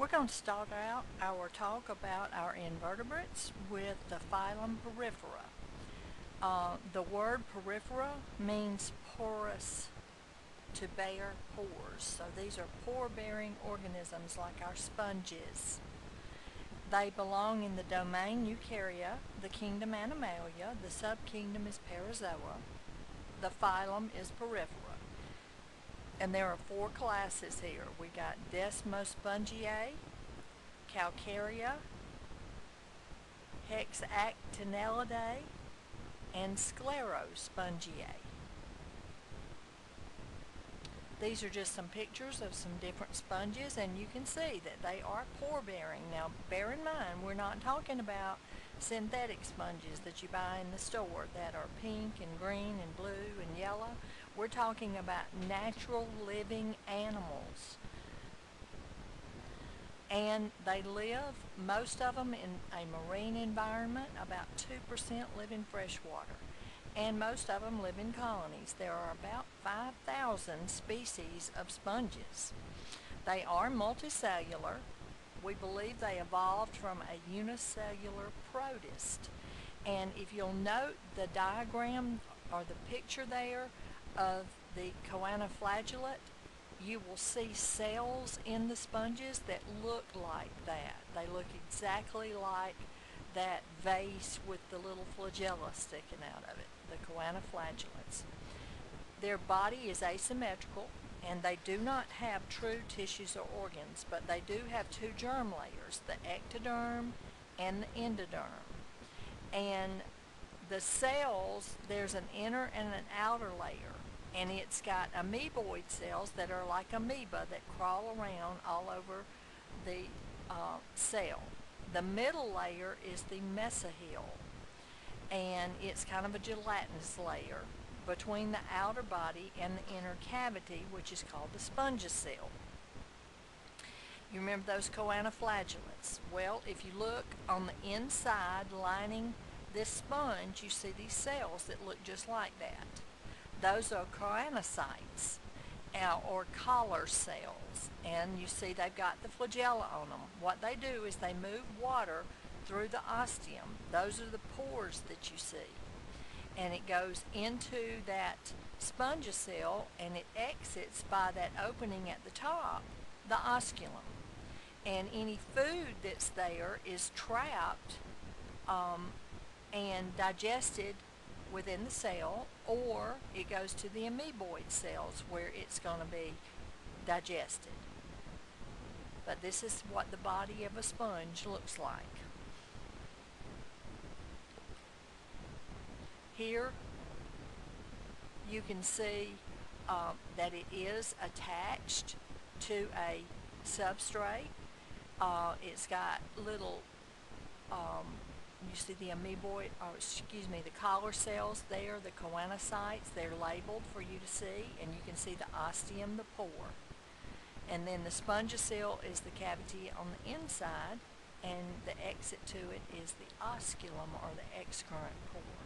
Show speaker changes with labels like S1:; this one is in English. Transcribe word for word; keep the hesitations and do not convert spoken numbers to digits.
S1: going to start out our talk about our invertebrates with the phylum Porifera. Uh, the word porifera means porous, to bear pores. So these are pore-bearing organisms like our sponges. They belong in the domain Eukarya, the kingdom Animalia, the subkingdom is Parazoa, the phylum is Porifera. And there are four classes here. We got Desmospongiae, Calcarea, Hexactinellidae, and Sclerospongiae. These are just some pictures of some different sponges, and you can see that they are pore-bearing. Now, bear in mind, we're not talking about synthetic sponges that you buy in the store that are pink and green and blue and yellow. We're talking about natural living animals. And they live, most of them, in a marine environment. About two percent live in freshwater. And most of them live in colonies. There are about five thousand species of sponges. They are multicellular. We believe they evolved from a unicellular protist. And if you'll note the diagram or the picture there of the choanoflagellate, you will see cells in the sponges that look like that. They look exactly like that vase with the little flagella sticking out of it, the choanoflagellates. Their body is asymmetrical, and they do not have true tissues or organs, but they do have two germ layers, the ectoderm and the endoderm. And the cells, there's an inner and an outer layer, and it's got amoeboid cells that are like amoeba that crawl around all over the uh, cell. The middle layer is the mesohyl, and it's kind of a gelatinous layer between the outer body and the inner cavity, which is called the spongocyl. You remember those choanoflagellates? Well, if you look on the inside lining this sponge, you see these cells that look just like that. Those are choanocytes, uh, or collar cells, and you see they've got the flagella on them. What they do is they move water through the ostium. Those are the pores that you see. And it goes into that spongocyl, and it exits by that opening at the top, the osculum. And any food that's there is trapped um, and digested within the cell, or it goes to the amoeboid cells where it's going to be digested. But this is what the body of a sponge looks like. Here you can see uh, that it is attached to a substrate. Uh, it's got little um, you see the amoeboid, or excuse me, the collar cells there, the choanocytes, they're labeled for you to see, and you can see the ostium, the pore. And then the spongocyl is the cavity on the inside, and the exit to it is the osculum, or the excurrent pore.